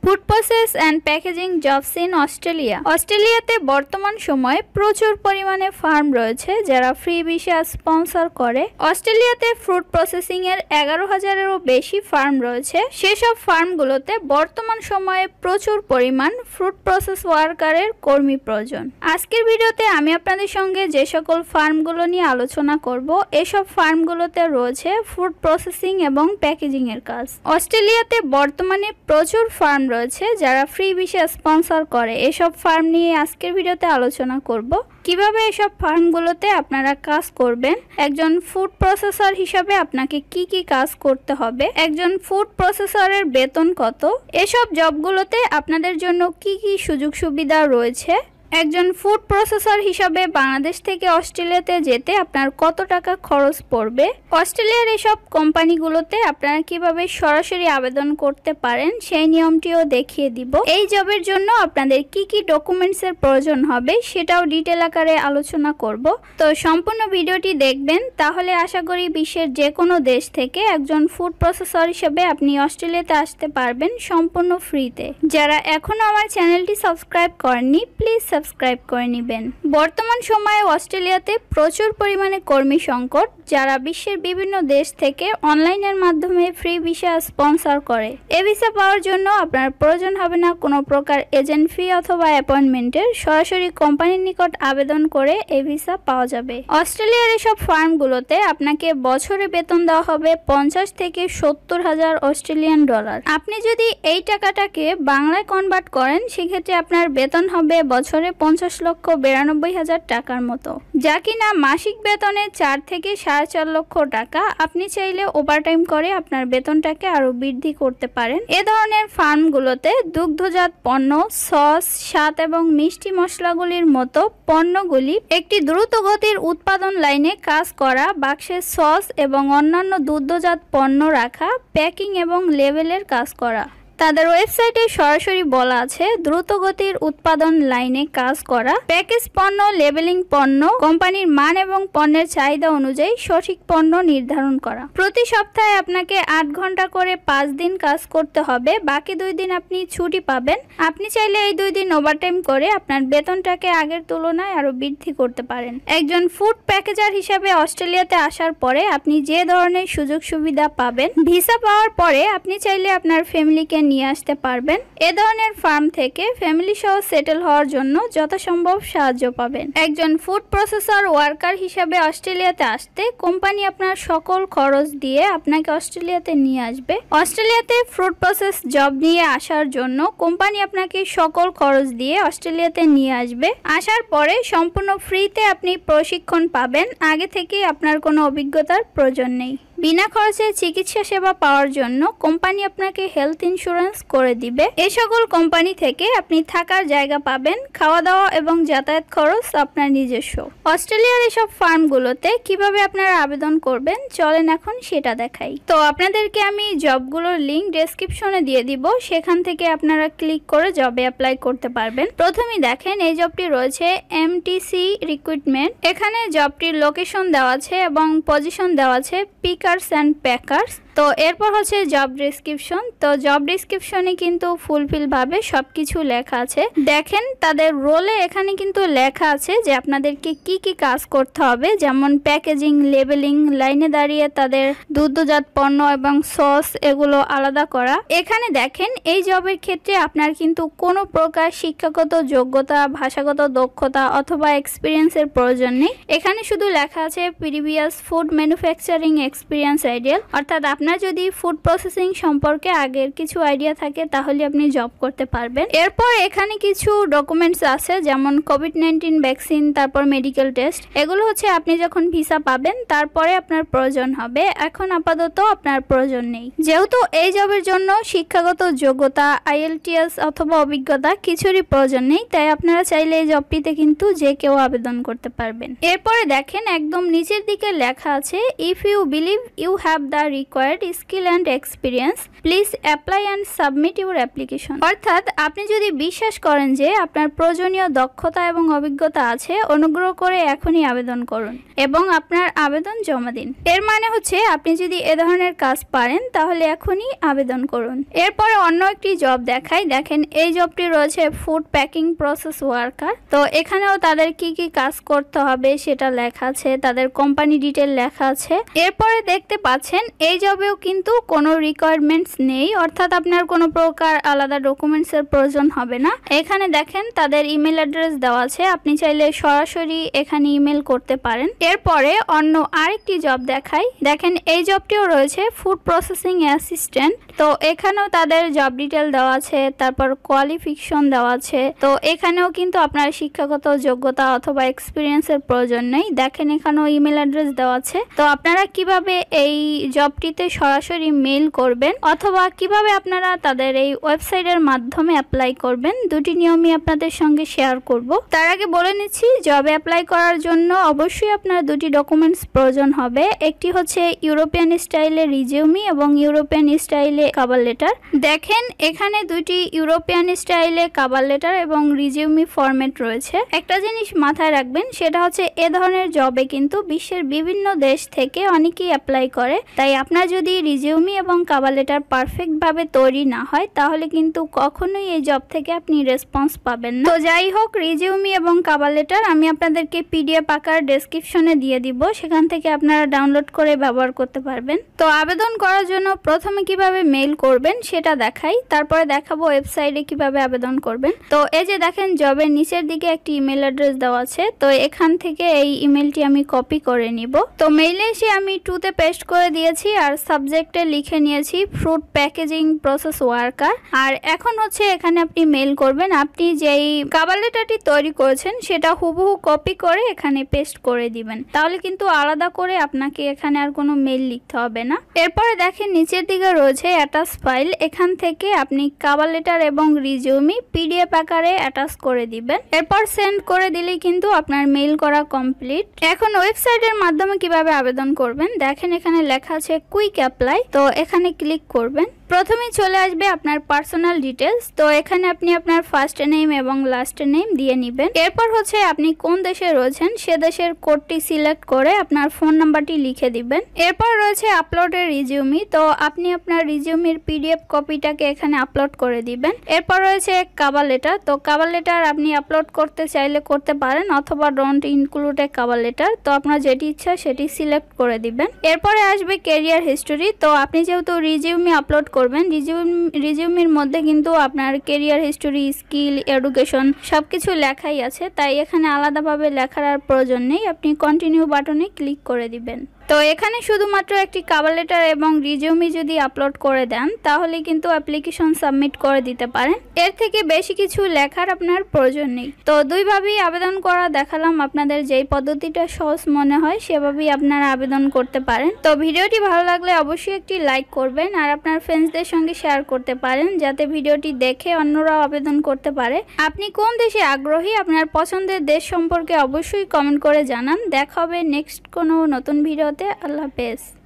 Food process and packaging jobs in Australia. অস্ট্রেলিয়াতে বর্তমান সময়ে প্রচুর পরিমাণে ফার্ম রয়েছে যারা ফ্রি ভিসা স্পন্সর করে। অস্ট্রেলিয়াতে ফুড প্রসেসিং এর 11,000-এরও বেশি ফার্ম রয়েছে। সেসব ফার্মগুলোতে বর্তমান সময়ে প্রচুর পরিমাণ ফুড প্রসেস ওয়ার্কারের কর্মী প্রয়োজন। আজকের ভিডিওতে আমি আপনাদের সঙ্গে যে সকল ফার্মগুলো নিয়ে আলোচনা করব, এসব ফার্মগুলোতে রয়েছে ফুড প্রসেসিং এবং প্যাকেজিং এর কাজ। অস্ট্রেলিয়াতে বর্তমানে প্রচুর ফার্ম রয়েছে যারা ফ্রি ভিসা স্পন্সর করে। এসব ফার্ম নিয়ে আজকের ভিডিওতে আলোচনা করব, কিভাবে এসব ফার্মগুলোতে আপনারা কাজ করবেন, একজন ফুড প্রসেসর হিসাবে আপনাকে কি কি কাজ করতে হবে, একজন ফুড প্রসেসরের বেতন কত, এসব জবগুলোতে আপনাদের জন্য কি কি সুযোগ সুবিধা রয়েছে, একজন ফুড প্রসেসর হিসাবে বাংলাদেশ থেকে অস্ট্রেলিয়াতে যেতে আপনার কত টাকা খরচ পড়বে, অস্ট্রেলিয়ার এসব কোম্পানিগুলোতে আপনারা কিভাবে সরাসরি আবেদন করতে পারেন সেই নিয়মটিও দেখিয়ে দিব। এই জবের জন্য আপনাদের কি কি ডকুমেন্টসের প্রয়োজন হবে সেটাও ডিটেল আকারে আলোচনা করব। তো সম্পূর্ণ ভিডিওটি দেখবেন, তাহলে আশা করি বিশ্বের যে কোনো দেশ থেকে একজন ফুড প্রসেসর হিসেবে আপনি অস্ট্রেলিয়াতে আসতে পারবেন সম্পূর্ণ ফ্রিতে। যারা এখনো আমার চ্যানেলটি সাবস্ক্রাইব করেননি, প্লিজ সাবস্ক্রাইব করে নেবেন। বর্তমান সময়ে অস্ট্রেলিয়াতে প্রচুর পরিমাণে কর্মী সংকট, যারা বিশ্বের বিভিন্ন দেশ থেকে অনলাইনের মাধ্যমে ফ্রি ভিসা স্পন্সর করে। এ ভিসা পাওয়ার জন্য আপনার প্রয়োজন হবে না কোনো প্রকার এজেন্ট ফি অথবা অ্যাপয়েন্টমেন্টের, সরাসরি কোম্পানির নিকট আবেদন করে এ ভিসা পাওয়া যাবে। অস্ট্রেলিয়ার এসব ফার্মগুলোতে আপনাকে বছরে বেতন দেওয়া হবে 50 থেকে 70,000 অস্ট্রেলিয়ান ডলার। আপনি যদি এই টাকাটাকে বাংলায় কনভার্ট করেন, সেক্ষেত্রে আপনার বেতন হবে বছরে 50,92,000 টাকার মতো, যা কিনা মাসিক বেতনে 4 থেকে 4.5 লক্ষ টাকা। আপনি চাইলে ওভারটাইম করে আপনার বেতনটাকে আরো বৃদ্ধি করতে পারেন। এ ধরনের ফার্মগুলোতে দুগ্ধজাত পণ্য, সস, স্বাদ এবং মিষ্টি মশলাগুলির মতো পণ্যগুলি একটি দ্রুত গতির উৎপাদন লাইনে কাজ করা, বাক্সে সস এবং অন্যান্য দুগ্ধজাত পণ্য রাখা, প্যাকিং এবং লেবেলের কাজ করা। তাদের ওয়েবসাইটে সরাসরি বলা আছে দ্রুত গতির উৎপাদন লাইনে কাজ করা, প্যাকেজ পণ্য, লেবেলিং পণ্য, কোম্পানির মান এবং পণ্যের চাহিদা অনুযায়ী সঠিক পণ্য নির্ধারণ করা। প্রতি সপ্তাহে আপনাকে 8 ঘন্টা করে 5 দিন কাজ করতে হবে, বাকি 2 দিন আপনি ছুটি পাবেন। আপনি চাইলে এই 2 দিন ওভারটাইম করে আপনার বেতনটাকে আগের তুলনায় আরো বৃদ্ধি করতে পারেন। একজন ফুড প্যাকেজার হিসাবে অস্ট্রেলিয়াতে আসার পরে আপনি যে ধরনের সুযোগ সুবিধা পাবেন, ভিসা পাওয়ার পরে আপনি চাইলে আপনার ফ্যামিলিকে নিয়ে আসতে পারবেন। এ ধরনের ফার্ম থেকে ফ্যামিলি সহ সেটেল হওয়ার জন্য যথাসম্ভব সাহায্য পাবেন। একজন ফুড প্রসেসর ওয়ার্কার হিসাবে অস্ট্রেলিয়াতে আসতে কোম্পানি আপনার সকল খরচ দিয়ে আপনাকে অস্ট্রেলিয়াতে নিয়ে আসবে। অস্ট্রেলিয়াতে ফুড প্রসেস জব নিয়ে আসার জন্য কোম্পানি আপনাকে সকল খরচ দিয়ে অস্ট্রেলিয়াতে নিয়ে আসবে। আসার পরে সম্পূর্ণ ফ্রিতে আপনি প্রশিক্ষণ পাবেন। আগে থেকে আপনার কোনো অভিজ্ঞতার প্রয়োজন নেই। বিনা খরচে চিকিৎসা সেবা পাওয়ার জন্য কোম্পানি আপনাকে হেলথ ইন্স্যুরেন্স করে দিবে। এই সকল কোম্পানি থেকে আপনি থাকার জায়গা পাবেন, খাওয়া দাওয়া এবং যাতায়াত খরচ আপনার নিজস্ব। অস্ট্রেলিয়ার এসব ফার্মগুলোতে কিভাবে আপনারা আবেদন করবেন চলেন এখন সেটা দেখাই। তো আপনাদেরকে আমি জবগুলোর লিঙ্ক ডেসক্রিপশনে দিয়ে দিব, সেখান থেকে আপনারা ক্লিক করে জবে অ্যাপ্লাই করতে পারবেন। প্রথমেই দেখেন এই জবটি রয়েছে MTC রিক্রুটমেন্ট। এখানে জবটির লোকেশন দেওয়া আছে এবং পজিশন দেওয়া আছে পিকার্স অ্যান্ড প্যাকার্স। তো এরপর হচ্ছে জব ডিসক্রিপশন। তো জব ডিসক্রিপশনে কিন্তু ফুলফিল ভাবে সবকিছু লেখা আছে। দেখেন তাদের রোলে এখানে কিন্তু লেখা আছে যে আপনাদেরকে কি কি কাজ করতে হবে, যেমন প্যাকেজিং, লেবেলিং, লাইনে দাঁড়িয়ে তাদের দুগ্ধজাত পণ্য এবং সস এগুলো আলাদা করা। এখানে দেখেন এই জবের ক্ষেত্রে আপনার কিন্তু কোনো প্রকার শিক্ষাগত যোগ্যতা, ভাষাগত দক্ষতা অথবা এক্সপিরিয়েন্সের প্রয়োজন নেই। এখানে শুধু লেখা আছে previous food manufacturing experience ideal, অর্থাৎ আপনার যদি ফুড প্রসেসিং সম্পর্কে আগের কিছু আইডিয়া থাকে তাহলে আপনি জব করতে পারবেন। এরপর এখানে কিছু ডকুমেন্টস আছে, যেমন কোভিড-19 ভ্যাকসিন, তারপর মেডিকেল টেস্ট। এগুলো হচ্ছে আপনি যখন ভিসা পাবেন তারপরে আপনার প্রয়োজন হবে, এখন আপাতত আপনার প্রয়োজন নেই। যেহেতু এই জবের জন্য শিক্ষাগত যোগ্যতা, IELTS অথবা অভিজ্ঞতা কিছুরই প্রয়োজন নেই, তাই আপনারা চাইলে এই জবটিতে কিন্তু যে কেউ আবেদন করতে পারবেন। এরপরে দেখেন একদম নিচের দিকে লেখা আছে if you believe you have the required required skill and experience, please apply and submit your application. অর্থাৎ আপনি যদি বিশ্বাস করেন যে আপনার প্রয়োজনীয় দক্ষতা এবং অভিজ্ঞতা আছে, অনুগ্রহ করে এখনই আবেদন করুন এবং আপনার আবেদন জমা দিন। এর মানে হচ্ছে আপনি যদি এ ধরনের কাজ পারেন তাহলে এখনই আবেদন করুন। এরপরে অন্য একটি জব দেখাই। দেখেন এই জবটি রয়েছে ফুড প্যাকিং প্রসেস ওয়ার্কার। তো এখানেও তাদের কি কি কাজ করতে হবে সেটা লেখা আছে, তাদের কোম্পানি ডিটেল লেখা আছে। এরপরে দেখতে পাচ্ছেন এই জবেও কিন্তু কোনো রিকোয়ারমেন্টস নেই, অর্থাৎ আপনার কোনো প্রকার আলাদা ডকুমেন্টস এর প্রয়োজন হবে না। এখানে দেখেন তাদের ইমেল অ্যাড্রেস দেওয়া আছে, আপনি চাইলে সরাসরি এখানে ইমেল করতে পারেন। এরপরে অন্য আরেকটি জব দেখাই। দেখেন এই জবটিও রয়েছে ফুড প্রসেসিং অ্যাসিস্ট্যান্ট। তো এখানেও তাদের জব ডিটেল দেওয়া আছে, তারপর কোয়ালিফিকেশন দেওয়া আছে। তো এখানেও কিন্তু আপনার শিক্ষাগত যোগ্যতা অথবা এক্সপিরিয়েন্স এর প্রয়োজন নেই। দেখেন এখানেও ইমেল অ্যাড্রেস দেওয়া আছে। তো আপনারা কিভাবে এই জবটিতে সরাসরি মেইল করবেন অথবা কিভাবে আপনারা তাদের এই ওয়েবসাইটের মাধ্যমে অ্যাপ্লাই করবেন, দুটি নিয়মই আপনাদের সঙ্গে শেয়ার করব। তার আগে বলে নিচ্ছি, জবে অ্যাপ্লাই করার জন্য অবশ্যই আপনার দুটি ডকুমেন্টস প্রয়োজন হবে। একটি হচ্ছে ইউরোপিয়ান স্টাইলে রিজিউমি এবং ইউরোপিয়ান স্টাইলে কভার লেটার। দেখেন এখানে দুটি ইউরোপিয়ান স্টাইলে কভার লেটার এবং রিজিউমি ফরম্যাট রয়েছে। একটা জিনিস মাথায় রাখবেন, সেটা হচ্ছে এ ধরনের জবে কিন্তু বিশ্বের বিভিন্ন দেশ থেকে অনেকেই অ্যাপ্লাই করে। তাই আপনার যদি রিজিউমি এবং কভার লেটার পারফেক্ট ভাবে তৈরি না হয় তাহলে কিন্তু কখনোই এই জব থেকে আপনি রেসপন্স পাবেন না। তো যাই হোক, রিজিউমি এবং কভার লেটার আমি আপনাদেরকে পিডিএফ আকার ডেসক্রিপশনে দিয়ে দিব, সেখান থেকে আপনারা ডাউনলোড করে ব্যবহার করতে পারবেন। তো আবেদন করার জন্য প্রথমে কিভাবে মেইল করবেন সেটা দেখাই, তারপরে দেখাবো ওয়েবসাইটে কিভাবে আবেদন করবেন। তো এই যে দেখেন জবের নিচের দিকে একটি ইমেল অ্যাড্রেস দেওয়া আছে। তো এখান থেকে এই ইমেলটি আমি কপি করে নিব। তো মেইলে এসে আমি টুতে পেস্ট করে দিয়েছি আর সাবজেক্টে লিখে নিয়েছি ফ্রুট প্যাকেজিং প্রসেস ওয়ার্কার। আর এখন হচ্ছে এখানে আপনি মেইল করবেন। আপনি যেই কভার লেটারটি তৈরি করেছেন সেটা হুবহু কপি করে এখানে পেস্ট করে দিবেন, তাহলে কিন্তু আলাদা করে আপনাকে এখানে আর কোনো মেইল লিখতে হবে না। এরপরে দেখেন নিচের দিকে রয়েছে অ্যাটাচ ফাইল, এখান থেকে আপনি কভার লেটার এবং রিজিউমি পিডিএফ আকারে অ্যাটাচ করে দিবেন। এরপর সেন্ড করে দিলেই কিন্তু আপনার মেইল করা কমপ্লিট। এখন ওয়েবসাইটের মাধ্যমে কিভাবে আবেদন করবেন, দেখেন এখানে লেখা আছে কুইক অ্যাপ্লাই। তো এখানে ক্লিক করবেন। প্রথমেই চলে আসবে আপনার পার্সোনাল ডিটেলস। তো এখানে আপনি আপনার ফার্স্ট নেম এবং লাস্ট নেম দিয়ে নেবেন। এরপর হচ্ছে আপনি কোন দেশে রয়েছেন সে দেশের কোডটি সিলেক্ট করে আপনার ফোন নাম্বারটি লিখে দিবেন। এরপর রয়েছে আপলোডের রিজিউমি। তো আপনি আপনার রিজিউমির পিডিএফ কপিটাকে এখানে আপলোড করে দিবেন। এরপর রয়েছে কভার লেটার। তো কভার লেটার আপনি আপলোড করতে চাইলে করতে পারেন অথবা don't include a cover letter. তো আপনার যেটি ইচ্ছা সেটি সিলেক্ট করে দিবেন। এরপরে আসবে ক্যারিয়ার হিস্টোরি। তো আপনি যেহেতু রিজিউমি আপলোড করবেন, রিজিউমির মধ্যে কিন্তু আপনার ক্যারিয়ার হিস্টোরি, স্কিল, এডুকেশন সবকিছু লেখাই আছে, তাই এখানে আলাদাভাবে লেখার আর প্রয়োজন নেই। আপনি কন্টিনিউ বাটনে ক্লিক করে দিবেন। তো এখানে শুধুমাত্র একটি কভার লেটার এবং রিজিউমি যদি আপলোড করে দেন তাহলে কিন্তু অ্যাপ্লিকেশন সাবমিট করে দিতে পারেন। এর থেকে বেশি কিছু লেখার আপনার প্রয়োজন নেই। তো দুইভাবেই আবেদন করা দেখালাম, আপনাদের যেই পদ্ধতিটা সহজ মনে হয় সেভাবেই আপনারা আবেদন করতে পারেন। তো ভিডিওটি ভালো লাগলে অবশ্যই একটি লাইক করবেন আর আপনার ফ্রেন্ডসদের সঙ্গে শেয়ার করতে পারেন, যাতে ভিডিওটি দেখে অন্যরাও আবেদন করতে পারে। আপনি কোন দেশে আগ্রহী, আপনার পছন্দের দেশ সম্পর্কে অবশ্যই কমেন্ট করে জানান। দেখা হবে নেক্সট কোনো নতুন ভিডিওতে। আল্লাহ হাফেজ।